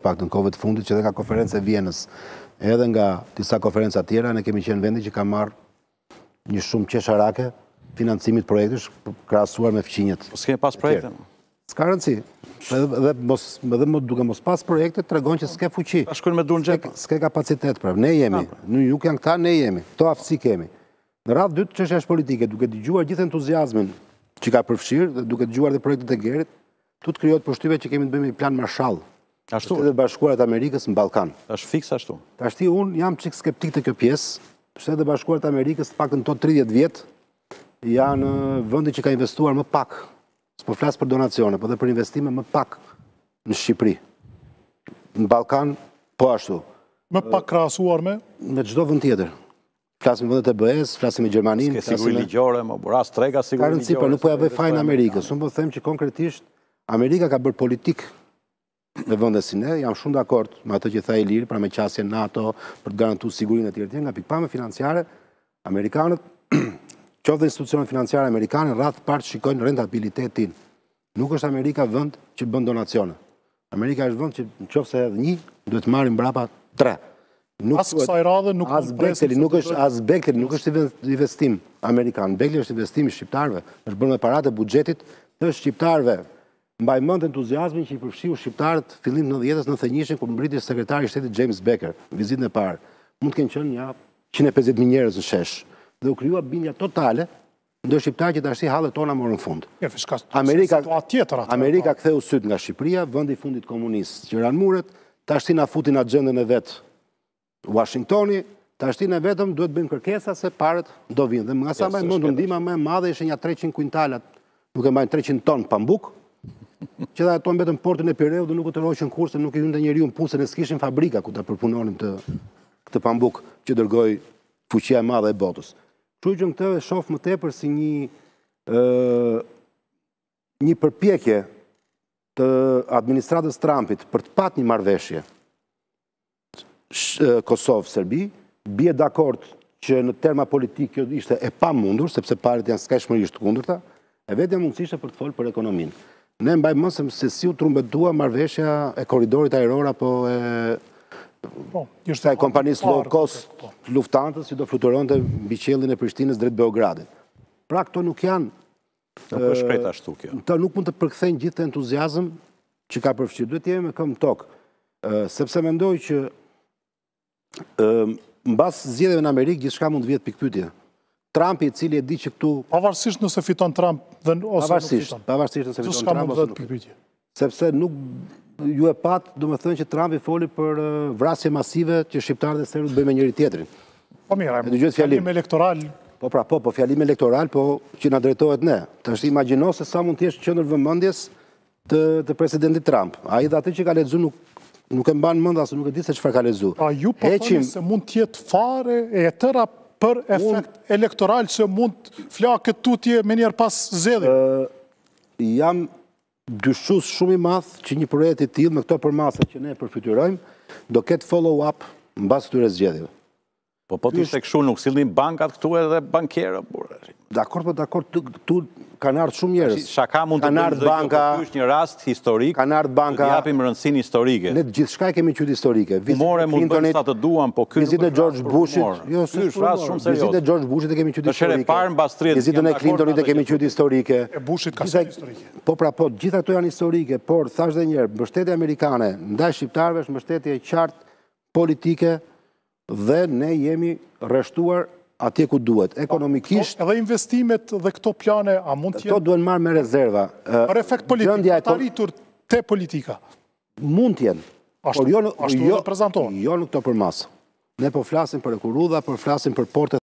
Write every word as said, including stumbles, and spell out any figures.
pak në kohëve të fundit, që edhe nga konferenca e Vienës, edhe nga disa konferenca tjera, ne kemi qenë vendi që ka marrë një shumë qesharake financimit projektesh krahasuar me fqinjet. Po s'kemi pas projekte? S'ka rëndësi. Edhe duke mos pas projekte, tregon që s'ke fuqi. Ta shkojnë me dur në xhep. S'ke kapacitet, pra. Ne jemi. Nuk janë këta, ne jemi. Këto aftësi kemi. Në radhë dytë çështja është politike, duke dëgjuar gjithë entuziazmin që ka përfshirë dhe duke dëgjuar dhe projektet e Gerit, tu të krijohet përshtypja që kemi të bëjmë një plan Marshall. Ashtu. Të Bashkuarat Amerikës në Ballkan. Është fiks ashtu. Tashti unë jam çik skeptik të kjo pjesë, pse edhe Bashkuarat Amerikës të paktën këto tridhjetë vjet janë vendi që ka investuar më pak. S'po flas për donacione, por edhe për investime më pak në Shqipëri. Në Ballkan po ashtu. Më pak krahasuar me me çdo vend tjetër. Flasim vendet e B E-s, flasim me Gjermaninë, flasim siguri ligjore, më buras trega siguri ligjore. Ka rëndësi, nuk po ja vë fajin Amerikës. Unë po them që konkretisht Amerika ka bërë politik në vende si ne, jam shumë dakord me atë që tha Iliri, pra me qasje NATO për të garantuar sigurinë e tjerë, nga pikpamja financiare, amerikanët, qoftë institucionet financiare amerikane, rreth parë shikojnë rentabilitetin. Nuk është Amerika vend që bën donacione. Amerika është vend që nëse edhe një, duhet marrin mbrapa tre. As kësaj radhe nuk as Bekteli nuk është as Bekteli nuk është investim amerikan. Bekteli është investim i shqiptarëve, është bërë me paratë e buxhetit të shqiptarëve. Mbaj mend entuziazmin që i përfshiu shqiptarët fillim të nëntëdhjetës nëntëdhjetë kur mbriti sekretari i shtetit James Baker, vizitën e parë. Mund të kenë qenë ja njëqind e pesëdhjetë mijë njerëz në shesh. Dhe u krijua bindja totale ndër shqiptarë që tash hallet tona morën fund. Amerika Amerika ktheu syt nga Shqipëria, vendi i fundit komunist që ran muret, tash na futin agjendën e vet Washingtoni, tashti ne vetëm duhet bëjmë kërkesa se paret do vinë. Dhe nga sa mbaj mend ndihma më e madhe ishte një treqind kuintalat, nuk e mbajnë treqind ton pambuk, që dhe ato mbetën portin e Pireut dhe nuk u të roqën kurse, nuk i hynte njeriu në punë se ne s'kishim fabrika ku ta përpunonim të këtë pambuk që dërgoi fuqia e madhe e botës. Kështu që këtë e shoh më tepër si një ë një përpjekje të administratës Trumpit për të patë një marrëveshje Kosovë-Serbi, bie dakord që në terma politik kjo ishte e pamundur, sepse palët janë skajshmërisht kundërta, e vetja mundësi ishte për të folë për ekonominë. Ne mbajmë mend se si u trumbetua marrëveshja e korridorit ajror apo e e kompanisë low cost Lufthansa që do fluturonte mbi qiellin e Prishtinës drejt Beogradit. Pra këto nuk janë Nuk është shkret ashtu kjo. Këto nuk mund të përkthejnë gjithë të entuziazëm që ka përfshirë. Duhet të jemi me këmbë tokë, sepse mendoj që mbas zgjedhjeve në Amerikë gjithçka mund të vihet pikpyetje. Trumpi i cili e di që këtu pavarësisht nëse fiton Trump dhe ose nuk fiton. Pavarësisht nëse fiton Trump ose nuk fiton. Sepse nuk ju e pat, domethënë që Trumpi foli për vrasje masive që shqiptarët e serbët bëjnë me njëri tjetrin. Po mirë, fjalim elektoral. Po pra, po, po fjalim elektoral, po që na drejtohet ne. Tash imagjino se sa mund të jesh qendër vëmendjes të të presidentit Trump. Ai dhe atë që ka lexuar nuk nuk e mban mend as nuk e di se çfarë ka lexuar. A ju po thoni se mund të jetë fare e tëra për efekt elektoral që mund flakët tutje me njerë pas zgjedhjeve? Jam dyshues shumë i madh që një projekt i tillë me këto përmasa që ne përfytyrojmë do ketë follow up mbas këtyre zgjedhjeve. Po po të ishte kështu nuk sillnin bankat këtu edhe bankierë. Dakor, po dakor, këtu kanë ardhur shumë njerëz. Shaka mund të bëjë banka, është një rast historik. Kanë ardhur banka. Ne japim rëndësinë historike. Ne gjithçka kemi qytet historike. More mund të bëjmë sa të duam, po ky vizitën e George Bushit, jo, është rast shumë serioz. Vizitën e George Bushit e kemi qytet historike. Është e parë mbas tridhjetë. Vizitën e Clintonit e kemi qytet historike. E Bushit ka qenë historike. Po pra po, gjitha ato janë historike, por thash edhe një herë, mbështetja amerikane ndaj shqiptarëve është mbështetje e qartë politike dhe ne jemi rreshtuar atje ku duhet, ekonomikisht. Edhe investimet dhe këto plane, a mund të jenë... Këto duen marrë me rezerva. Për efekt politik, të arritur te politika. Mund të jenë. Ashtu dhe prezentohen. Jo në këto përmasë. Ne po flasim për e kurudha, po flasim për portet